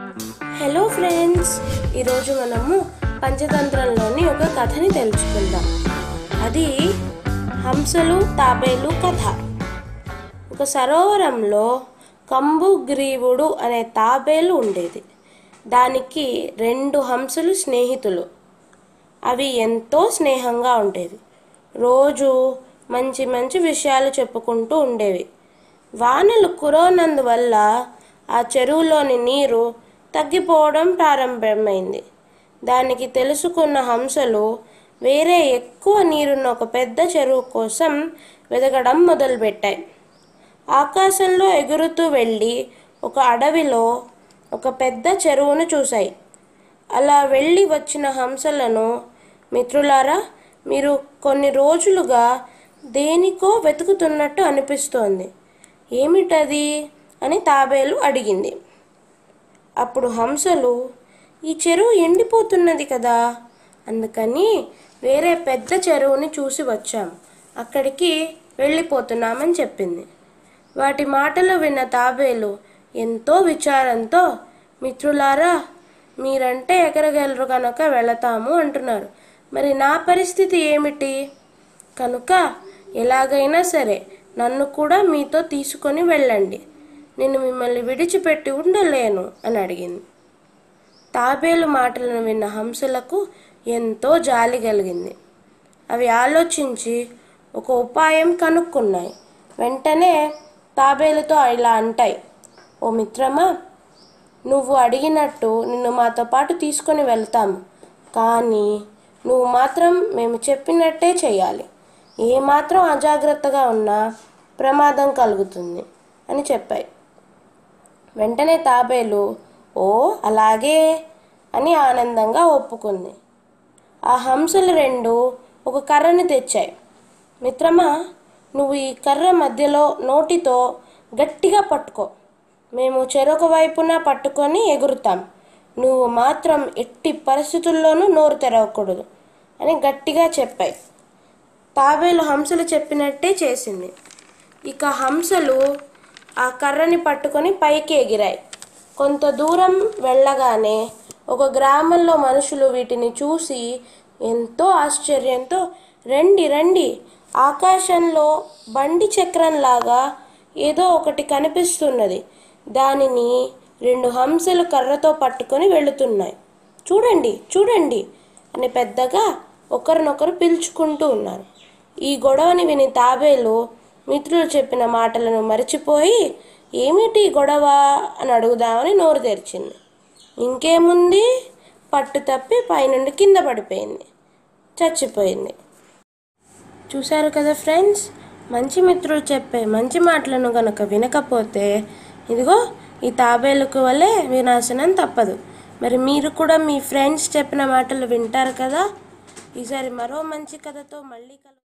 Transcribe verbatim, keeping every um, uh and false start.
Hello friends, ఈరోజు మనము పంచతంత్రంలోని ఒక కథని తెలుసుకుందాం. అది హంసలు తాబేలు కథ. ఒక సరోవరంలో కంబుగ్రీవుడు అనే తాబేలు ఉండేది. దానికి రెండు హంసలు స్నేహితులు. అవి ఎంతో స్నేహంగా ఉండేవి. రోజు మంచి మంచి విషయాలు చెప్పుకుంటూ ఉండేవి. వానలు కురవనందువల్ల ఆ చెరువులోని నీరు తగ్గిపోవడం ప్రారంభమైంది. దానికి తెలుసుకున్న హంసలు వేరే ఎక్కువ నీరున్న ఒక పెద్ద చెరువు కోసం వెతకడం మొదలుపెట్టాయి. ఆకాశంలో ఎగురుతూ వెళ్ళి ఒక అడవిలో ఒక పెద్ద చెరువును చూశాయి. అలా వెళ్ళి వచ్చిన హంసలను, మిత్రులారా, మీరు కొన్ని రోజులుగా దేనికో వెతుకుతున్నట్టు అనిపిస్తోంది. ఏమిటది అని తాబేలు అడిగింది. అప్పుడు హంసలు, ఈ చెరువు ఎండిపోతున్నది కదా, అందుకని వేరే పెద్ద చెరువుని చూసి వచ్చాం, అక్కడికి వెళ్ళిపోతున్నామని చెప్పింది. వాటి మాటలు విన్న తాబేలు ఎంతో విచారంతో, మిత్రులారా, మీరంటే ఎగరగలరు కనుక వెళతాము అంటున్నారు, మరి నా పరిస్థితి ఏమిటి? కనుక ఎలాగైనా సరే నన్ను కూడా మీతో తీసుకొని వెళ్ళండి, నేను మిమ్మల్ని విడిచిపెట్టి ఉండలేను అని అడిగింది. తాబేలు మాటలను విన్న హంసలకు ఎంతో జాలి కలిగింది. అవి ఆలోచించి ఒక ఉపాయం కనుక్కున్నాయి. వెంటనే తాబేలుతో ఇలా అంటాయి, ఓ మిత్రమా, నువ్వు అడిగినట్టు నిన్ను మాతో పాటు తీసుకొని వెళ్తాము, కానీ నువ్వు మాత్రం మేము చెప్పినట్టే చేయాలి. ఏమాత్రం అజాగ్రత్తగా ఉన్నా ప్రమాదం కలుగుతుంది అని చెప్పాయి. వెంటనే తాబేలు ఓ అలాగే అని ఆనందంగా ఒప్పుకుంది. ఆ హంసలు రెండు ఒక కర్రని తెచ్చాయి. మిత్రమా, నువ్వు ఈ కర్ర మధ్యలో నోటితో గట్టిగా పట్టుకో, మేము చెరొక వైపున పట్టుకొని ఎగురుతాం, నువ్వు మాత్రం ఎట్టి పరిస్థితుల్లోనూ నోరు తెరవకూడదు అని గట్టిగా చెప్పాయి. తాబేలు హంసలు చెప్పినట్టే చేసింది. ఇక హంసలు ఆ కర్రని పట్టుకొని పైకి ఎగిరాయి. కొంత దూరం వెళ్ళగానే ఒక గ్రామంలో మనుషులు వీటిని చూసి ఎంతో ఆశ్చర్యంతో, రండి రండి, ఆకాశంలో బండి చక్రంలాగా ఏదో ఒకటి కనిపిస్తున్నది, దానిని రెండు హంసలు కర్రతో పట్టుకొని వెళుతున్నాయి, చూడండి చూడండి అని పెద్దగా ఒకరినొకరు పిలుచుకుంటూ ఉన్నారు. ఈ గొడవని విని తాబేలు మిత్రులు చెప్పిన మాటలను మరిచిపోయి, ఏమిటి గొడవ అని అడుగుదామని నోరు తెరిచింది. ఇంకేముంది, పట్టు తప్పి పైనుండి కింద పడిపోయింది, చచ్చిపోయింది. చూశారు కదా ఫ్రెండ్స్, మంచి మిత్రులు చెప్పే మంచి మాటలను కనుక వినకపోతే ఇదిగో ఈ తాబేలుకు వలె వినాశనం తప్పదు. మరి మీరు కూడా మీ ఫ్రెండ్స్ చెప్పిన మాటలు వింటారు కదా. ఈసారి మరో మంచి కథతో మళ్ళీ కలు